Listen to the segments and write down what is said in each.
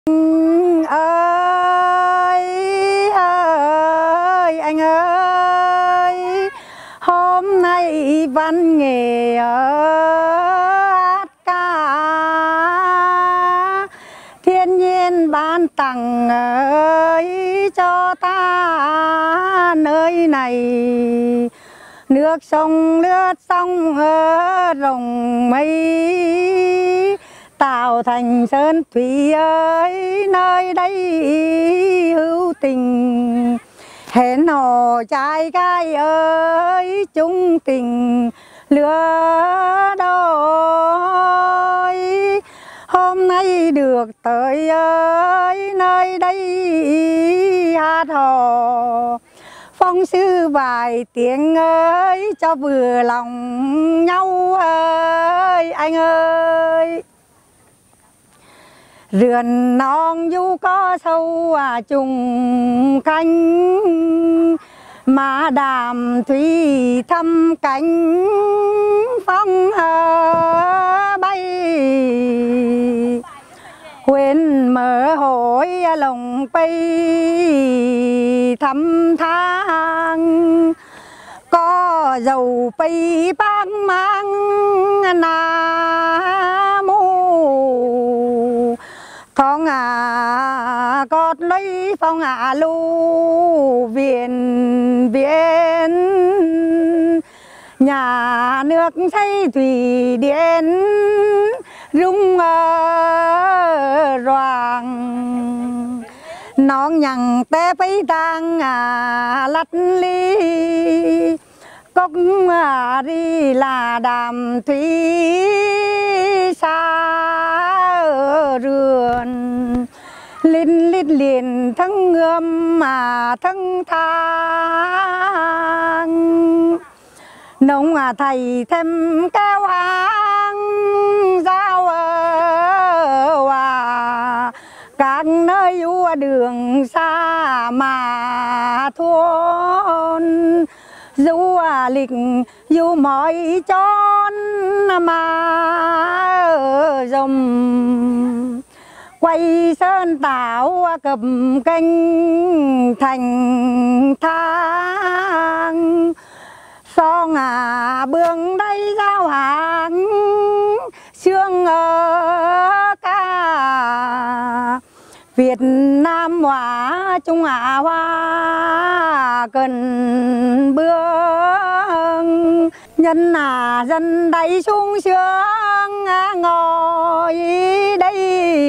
ơi ơi anh ơi, hôm nay văn nghệ hát ca, thiên nhiên ban tặng ơi cho ta nơi này. Nước sông lướt sông rồng mây, tạo thành sơn thủy ơi nơi đây hữu tình. Hẹn hò trai gái ơi chung tình lứa đôi. Hôm nay được tới ơi nơi đây hát hò, phong sư vài tiếng ơi cho vừa lòng nhau ơi anh ơi. Rườn non du có sâu trùng canh, mà đàm thủy thăm cánh phong bay. Huyền mở hối lồng bay thăm thang, có dầu bay băng mang na mô. Phong cót lấy phong lưu viện viện, nhà nước xây thủy điện rung roàng. Nón nhằng té bấy đang lắt ly, cốc đi là đàm thủy xa rườn. Linh lít liền thân ngươm mà thân thang, nông thầy thêm kéo hàng giao hòa. Các nơi u đường xa mà thôn, dù lịch dù mọi chốn mà dòng. Quay sơn tảo cầm kênh thành thang, xong bương đây giao hàng sương ca. Việt Nam hóa Trung Hoa cần bước, nhân dân đây sung sướng ngồi đây.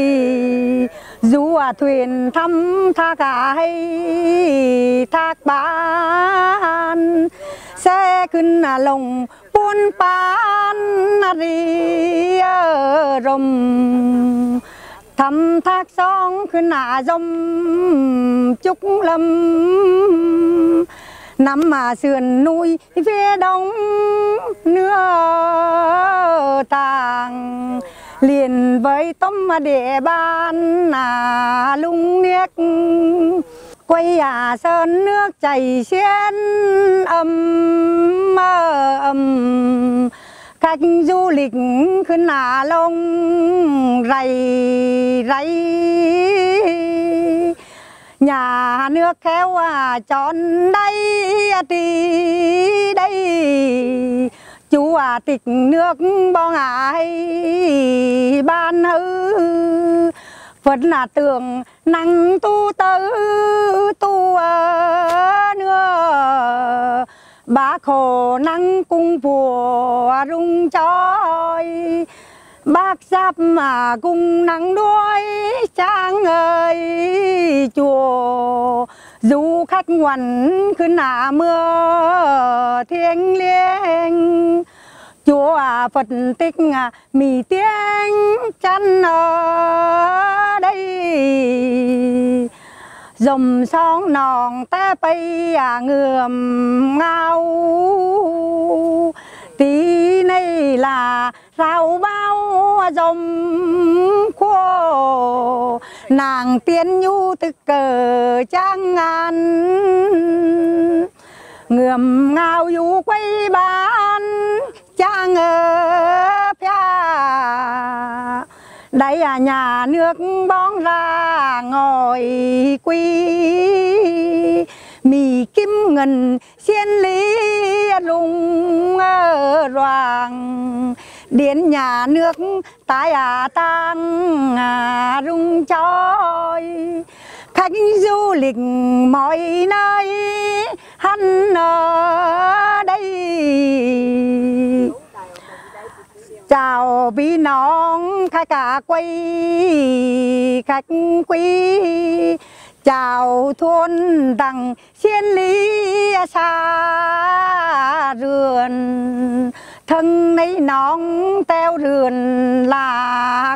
Dù thuyền thăm thác hay thác bán, xeขึ้นlồng buôn bán đi rồng. Thăm thác sóngขึ้นdòng Trúc Lâm, nằm sườn núi phía đông nước Tàng, liền với tấm địa bàn lung niếc. Quay sơn nước chảy xiên ầm, khách du lịchขึ้นlông rầy rầy. Nhà nước khéo chọn đây thì đây, chú tịch nước bong ai ban hư. Phật tưởng năng tu tư tu nữa, bác khổ năng cung phùa rung chói. Bác giáp mà cung nắng đuôi trang ơi chùa. Du khách ngoằnขึ้นmưa thiêng liêng, chùa Phật tích mì tiếng chăn ở đây. Dòng sông nòng té bay ngườm ngao, tí này là rau bao dòng khô. Nàng tiên nhu tức cờ trang ngàn, ngườm ngao du quay bán trang ở pia. đấy nhà nước bón ra ngồi quy mì kim ngân xiên lý rung roàng đến nhà nước tai tang rung chói khách du lịch mọi nơi hắn ở đây chào bíน้อง khách cả quay khách quý chào thôn đằng xiên lý xa rườn thân ấy nón teo rườn là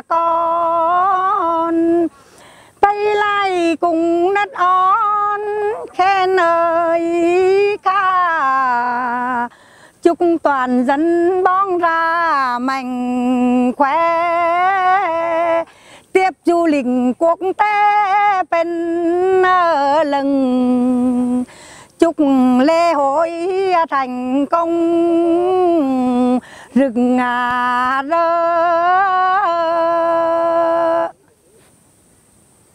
con bay lại cùng đất on khen ơi ca chúc toàn dân bón ra mạnh khỏe tiếp du lịch quốc tế bên lừng chúc lễ hội thành công rực ngà rỡ